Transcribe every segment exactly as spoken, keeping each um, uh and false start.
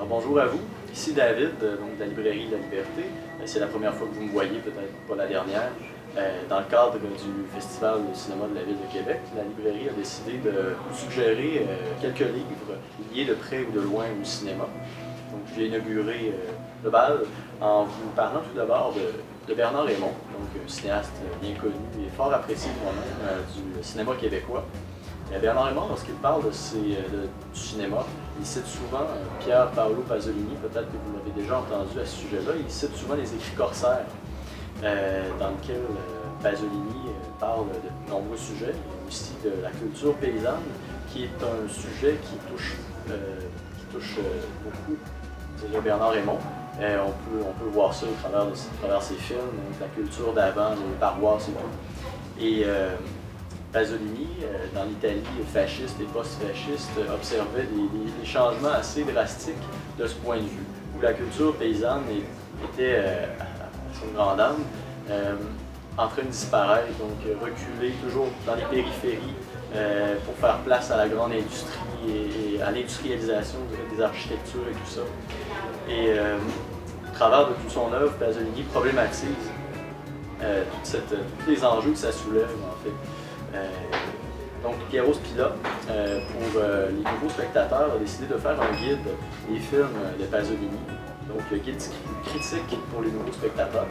bonjour à vous, ici David, donc de la librairie de la Liberté. C'est la première fois que vous me voyez, peut-être pas la dernière. Dans le cadre du Festival de cinéma de la Ville de Québec, la librairie a décidé de vous suggérer quelques livres liés de près ou de loin au cinéma. Donc j'ai inauguré le bal en vous parlant tout d'abord de, de Bernard Raymond, donc un cinéaste bien connu et fort apprécié moi-même du cinéma québécois. Bernard Raymond, lorsqu'il parle de ses, de, du cinéma, il cite souvent Pier Paolo Pasolini, peut-être que vous l'avez déjà entendu à ce sujet-là, il cite souvent les écrits corsaires, euh, dans lesquels euh, Pasolini euh, parle de nombreux sujets, et aussi de la culture paysanne, qui est un sujet qui touche, euh, qui touche euh, beaucoup dirait Bernard Raymond. Euh, on, peut, on peut voir ça au travers de, au travers de ses films, donc la culture d'avant, les paroisses et tout. Et, euh, Pasolini, dans l'Italie fasciste et post-fasciste, observait des, des, des changements assez drastiques de ce point de vue, où la culture paysanne était, euh, à son grande âme, euh, en train de disparaître, donc reculer toujours dans les périphéries euh, pour faire place à la grande industrie et, et à l'industrialisation des architectures et tout ça. Et euh, au travers de toute son œuvre, Pasolini problématise euh, toute cette, tous les enjeux que ça soulève, en fait. Euh, donc Piero Spila, euh, pour euh, les nouveaux spectateurs, a décidé de faire un guide des films de Pasolini, donc le guide critique pour les nouveaux spectateurs.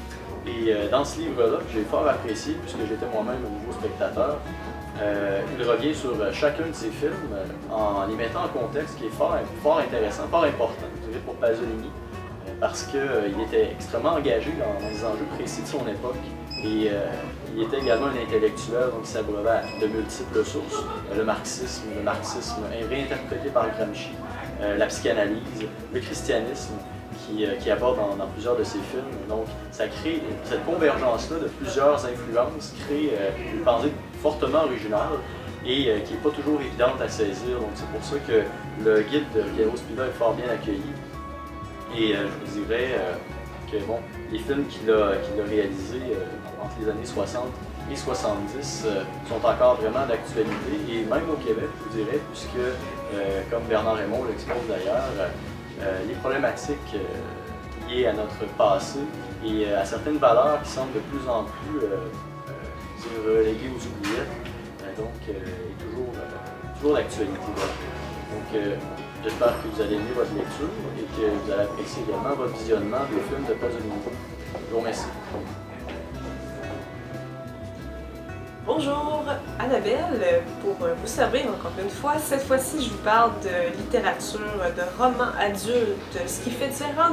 Et euh, dans ce livre-là, que j'ai fort apprécié, puisque j'étais moi-même un nouveau spectateur, euh, il revient sur chacun de ses films euh, en les mettant en contexte, qui est fort, fort intéressant, fort important, je dirais, pour Pasolini, euh, parce qu'il euh, était extrêmement engagé dans, dans les enjeux précis de son époque. Et euh, il était également un intellectuel, donc il s'abreuvait de multiples sources. Le marxisme, le marxisme réinterprété par Gramsci, euh, la psychanalyse, le christianisme, qui, euh, qui aborde dans, dans plusieurs de ses films. Donc ça crée, cette convergence-là de plusieurs influences crée euh, une pensée fortement originale et euh, qui n'est pas toujours évidente à saisir. Donc c'est pour ça que le guide de Piero Spila est fort bien accueilli. Et euh, je vous dirais euh, que bon, les films qu'il a, qu'il a réalisés euh, entre les années soixante et soixante-dix euh, sont encore vraiment d'actualité, et même au Québec, je vous dirais, puisque, euh, comme Bernard Raymond l'expose d'ailleurs, euh, les problématiques euh, liées à notre passé et euh, à certaines valeurs qui semblent de plus en plus euh, euh, reléguées aux oubliettes, euh, donc euh, est toujours, euh, toujours d'actualité. Voilà. Donc, euh, j'espère que vous allez aimer votre lecture et que vous allez apprécier également votre visionnement des films de Pasolini. Je vous remercie. Bonjour, Annabelle, pour vous servir encore une fois. Cette fois-ci, je vous parle de littérature, de romans adultes, ce qui fait différent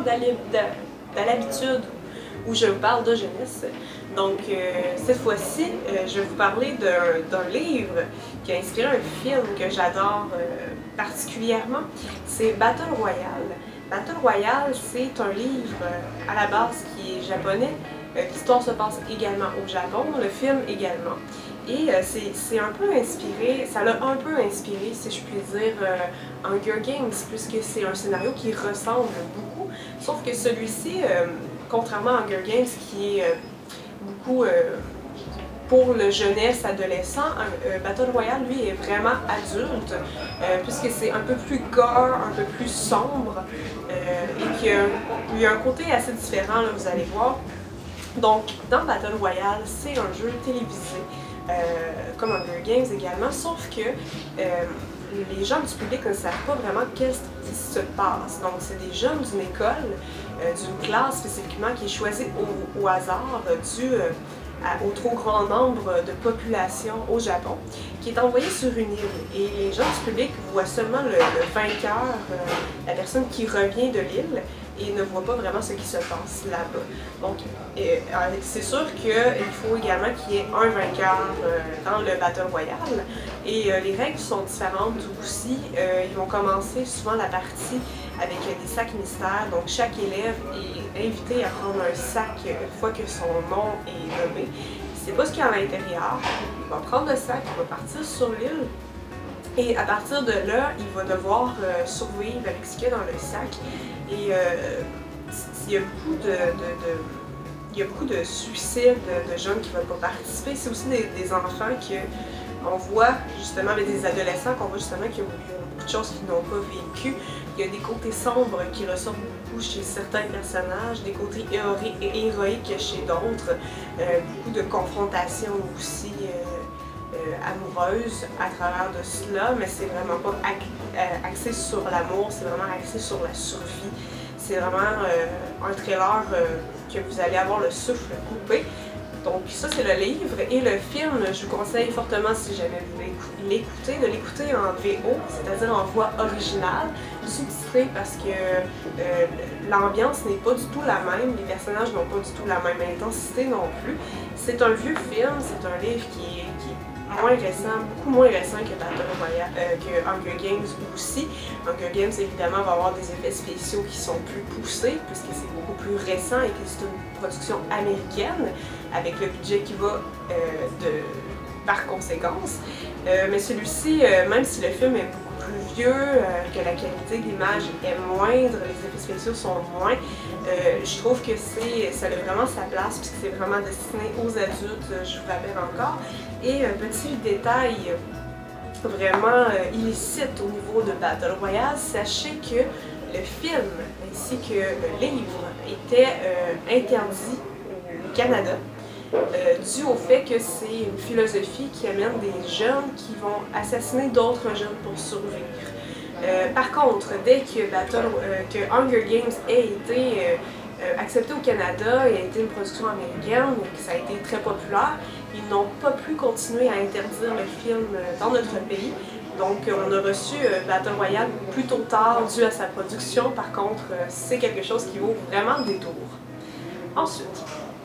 de l'habitude où je vous parle de jeunesse. Donc, euh, cette fois-ci, euh, je vais vous parler d'un livre qui a inspiré un film que j'adore euh, particulièrement. C'est Battle Royale. Battle Royale, c'est un livre euh, à la base qui est japonais. Euh, L'histoire se passe également au Japon, le film également. Et euh, c'est un peu inspiré, ça l'a un peu inspiré, si je puis dire, euh, Hunger Games, puisque c'est un scénario qui ressemble beaucoup. Sauf que celui-ci, euh, contrairement à Hunger Games, qui est euh, beaucoup euh, pour le jeunesse, adolescent, euh, Battle Royale, lui, est vraiment adulte, euh, puisque c'est un peu plus gore, un peu plus sombre, euh, et qu'il y, y a un côté assez différent, là, vous allez voir. Donc, dans Battle Royale, c'est un jeu télévisé, euh, comme Hunger Games également, sauf que euh, les gens du public ne savent pas vraiment qu'est-ce qui se passe. Donc, c'est des jeunes d'une école, euh, d'une classe spécifiquement, qui est choisie au, au hasard euh, dû euh, à, au trop grand nombre de population au Japon, qui est envoyée sur une île. Et les gens du public voient seulement le, le vainqueur, euh, la personne qui revient de l'île, et ne voient pas vraiment ce qui se passe là-bas. Donc, euh, c'est sûr qu'il faut également qu'il y ait un vainqueur euh, dans le Battle Royale. Et euh, les règles sont différentes aussi. Euh, ils vont commencer souvent la partie avec des sacs mystères. Donc, chaque élève est invité à prendre un sac une fois que son nom est nommé. Il ne sait pas ce qu'il y a à l'intérieur. Il va prendre le sac, il va partir sur l'île. Et à partir de là, il va devoir euh, survivre avec ce qu'il y a dans le sac. Et euh, il y a beaucoup de, de, de, il y a beaucoup de suicides de, de jeunes qui ne veulent pas participer. C'est aussi des, des enfants que On voit justement avec des adolescents qu'on voit justement qu'il y a beaucoup de choses qu'ils n'ont pas vécues. Il y a des côtés sombres qui ressortent beaucoup chez certains personnages, des côtés héroïques chez d'autres, euh, beaucoup de confrontations aussi euh, euh, amoureuses à travers de cela, mais c'est vraiment pas axé sur l'amour, c'est vraiment axé sur la survie. C'est vraiment euh, un trailer euh, que vous allez avoir le souffle coupé. Donc ça c'est le livre, et le film, je vous conseille fortement, si jamais vous voulez l'écouter, de l'écouter en V O, c'est-à-dire en voix originale, sous-titré, parce que euh, l'ambiance n'est pas du tout la même, les personnages n'ont pas du tout la même intensité non plus. C'est un vieux film, c'est un livre qui est, qui est moins récent, beaucoup moins récent que Battle Royale, euh, que Hunger Games aussi. Hunger Games évidemment va avoir des effets spéciaux qui sont plus poussés, puisque c'est beaucoup plus récent et que c'est une production américaine, avec le budget qui va euh, de, par conséquence. Euh, mais celui-ci, euh, même si le film est beaucoup plus vieux, euh, que la qualité de l'image est moindre, les effets spéciaux sont moins, euh, je trouve que c'est, ça a vraiment sa place, puisque c'est vraiment destiné aux adultes, je vous rappelle encore. Et un petit détail vraiment euh, illicite au niveau de Battle Royale, sachez que le film ainsi que le livre étaient euh, interdits au Canada. Euh, dû au fait que c'est une philosophie qui amène des jeunes qui vont assassiner d'autres jeunes pour survivre. Euh, par contre, dès que, Battle, euh, que Hunger Games ait été euh, euh, accepté au Canada et a été une production américaine et que ça a été très populaire, ils n'ont pas pu continuer à interdire le film dans notre pays. Donc on a reçu euh, Battle Royale plus tôt tard dû à sa production. Par contre, euh, c'est quelque chose qui vaut vraiment le détour. Ensuite,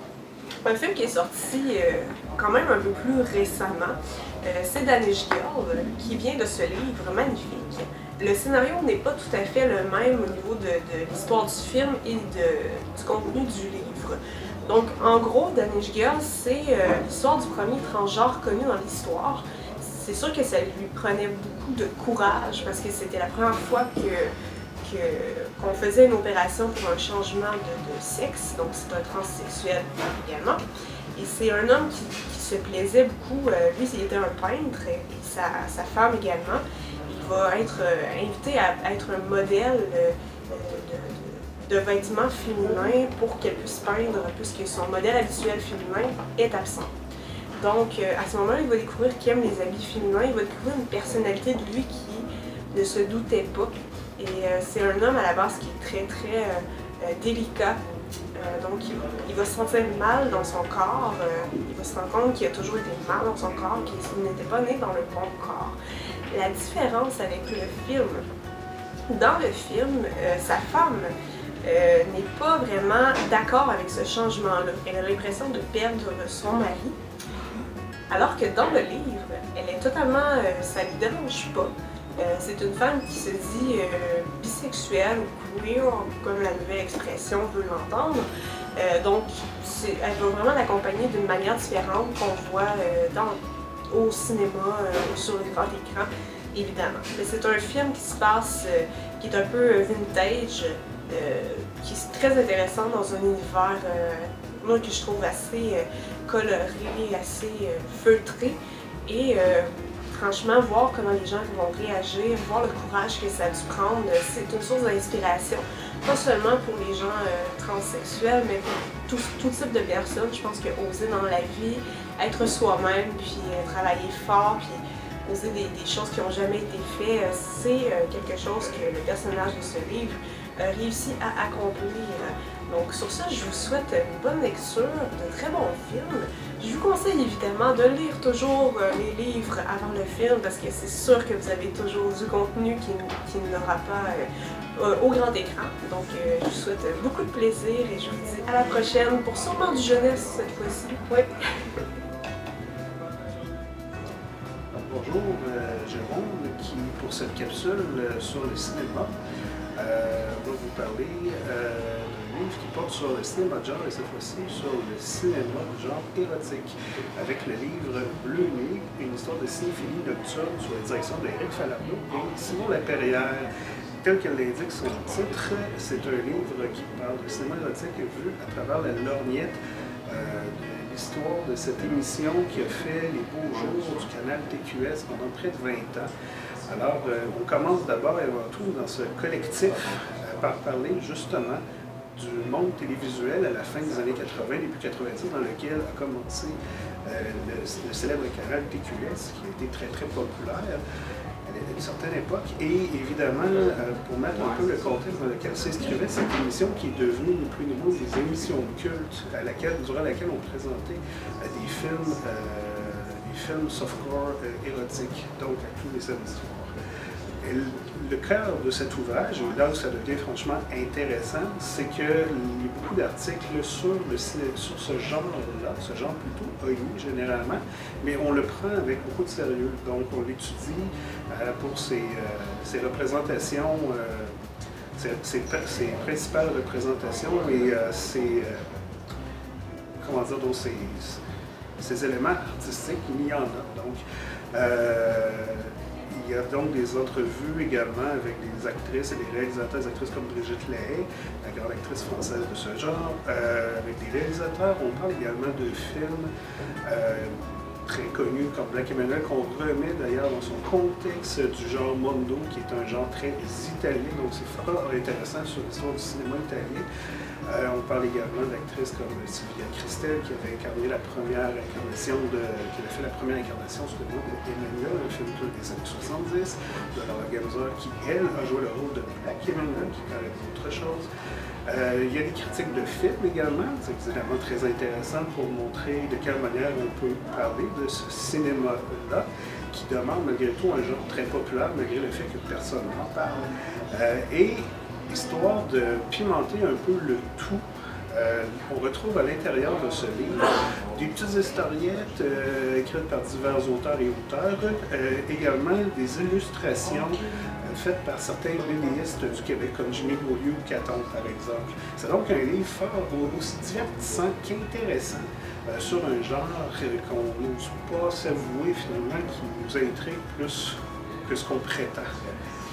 un film qui est sorti euh, quand même un peu plus récemment, euh, c'est Danish Girl, qui vient de ce livre magnifique. Le scénario n'est pas tout à fait le même au niveau de, de l'histoire du film et de, du contenu du livre. Donc en gros, Danish Girl, c'est euh, l'histoire du premier transgenre connu dans l'histoire. C'est sûr que ça lui prenait beaucoup de courage parce que c'était la première fois que qu'on faisait une opération pour un changement de, de sexe, donc c'est un transsexuel également. Et c'est un homme qui, qui se plaisait beaucoup, euh, lui il était un peintre et sa, sa femme également. Il va être euh, invité à, à être un modèle euh, de, de, de vêtements féminins pour qu'elle puisse peindre, puisque son modèle habituel féminin est absent. Donc euh, à ce moment-là, il va découvrir qu'il aime les habits féminins, il va découvrir une personnalité de lui qui ne se doutait pas. Et euh, c'est un homme à la base qui est très très euh, euh, délicat, euh, donc il, il va se sentir mal dans son corps, euh, il va se rendre compte qu'il a toujours été mal dans son corps, qu'il n'était pas né dans le bon corps. La différence avec le film, dans le film, euh, sa femme euh, n'est pas vraiment d'accord avec ce changement-là. Elle a l'impression de perdre son mari, alors que dans le livre, elle est totalement, euh, ça ne lui dérange pas. Euh, c'est une femme qui se dit euh, bisexuelle ou queer, comme la nouvelle expression veut l'entendre. Euh, donc, elle va vraiment l'accompagner d'une manière différente qu'on voit euh, dans, au cinéma euh, ou sur le grand écran, évidemment. Mais c'est un film qui se passe, euh, qui est un peu vintage, euh, qui est très intéressant dans un univers, euh, moi, que je trouve assez euh, coloré, assez euh, feutré. Et euh, franchement, voir comment les gens vont réagir, voir le courage que ça a dû prendre, c'est une source d'inspiration. Pas seulement pour les gens euh, transsexuels, mais pour tout, tout type de personnes. Je pense que oser dans la vie, être soi-même, puis euh, travailler fort, puis oser des, des choses qui n'ont jamais été faites, euh, c'est euh, quelque chose que le personnage de ce livre a réussi à accomplir. Donc sur ça, je vous souhaite une bonne lecture, de très bons films. Je vous conseille évidemment de lire toujours euh, les livres avant le film parce que c'est sûr que vous avez toujours du contenu qui, qui n'aura pas euh, euh, au grand écran. Donc euh, je vous souhaite beaucoup de plaisir et je vous dis à la prochaine pour sûrement du jeunesse cette fois-ci. Ouais. Bonjour, euh, Jérôme, qui pour cette capsule euh, sur le cinéma euh, va vous parler euh, d'un livre qui porte sur le cinéma de genre et cette fois-ci sur le cinéma de genre érotique avec le livre Bleu Nuit, une histoire de cinéphilie nocturne sous la direction d'Éric Falardeau et Simon Laperrière. Tel qu'elle l'indique son titre, c'est un livre qui parle de cinéma érotique vu à travers la lorgnette euh, de l'histoire de cette émission qui a fait les beaux jours du canal T Q S pendant près de vingt ans. Alors, euh, on commence d'abord et avant tout dans ce collectif euh, par parler justement du monde télévisuel à la fin des années quatre-vingt, début quatre-vingt-dix, dans lequel a commencé euh, le, le célèbre canal T Q S, qui a été très très populaire à une certaine époque. Et évidemment, euh, pour mettre un peu le contexte dans lequel s'inscrivait cette émission, qui est devenue ni plus ni moins des émissions cultes à laquelle, durant laquelle on présentait euh, des films, euh, des films softcore euh, érotiques, donc à tous les samedis soirs. Et le cœur de cet ouvrage, et là où ça devient franchement intéressant, c'est qu'il y a beaucoup d'articles sur, le, sur ce genre-là, ce genre plutôt oigné généralement, mais on le prend avec beaucoup de sérieux. Donc on l'étudie euh, pour ses, euh, ses représentations, euh, ses, ses, ses principales représentations et euh, ses, euh, comment dire, donc ses, ses éléments artistiques, il y en a. Donc, euh, il y a donc des entrevues également avec des actrices et des réalisateurs, des actrices comme Brigitte Lahaye, la grande actrice française de ce genre, euh, avec des réalisateurs. On parle également de films euh, très connus comme Black Emanuelle, qu'on remet d'ailleurs dans son contexte du genre Mondo, qui est un genre très italien, donc c'est fort intéressant sur l'histoire du cinéma italien. Euh, on parle également d'actrices comme Sylvia Kristel, qui avait incarné la première incarnation de, qui avait fait la première incarnation sous le nom d'Emmanuel, un film des années soixante-dix, de Laura Gemser, qui elle a joué le rôle de Black Emanuel, qui est quand même autre chose. Euh, il y a des critiques de films également, c'est évidemment très intéressant pour montrer de quelle manière on peut parler de ce cinéma-là, qui demeure malgré tout un genre très populaire, malgré le fait que personne n'en parle. Euh, et histoire de pimenter un peu le tout, euh, on retrouve à l'intérieur de ce livre des petites historiettes euh, écrites par divers auteurs et auteurs, euh, également des illustrations euh, faites par certains bénéistes du Québec, comme Jimmy Beaulieu ou Caton, par exemple. C'est donc un livre fort aussi divertissant qu'intéressant euh, sur un genre euh, qu'on n'ose pas s'avouer finalement, qui nous intrigue plus que ce qu'on prétend.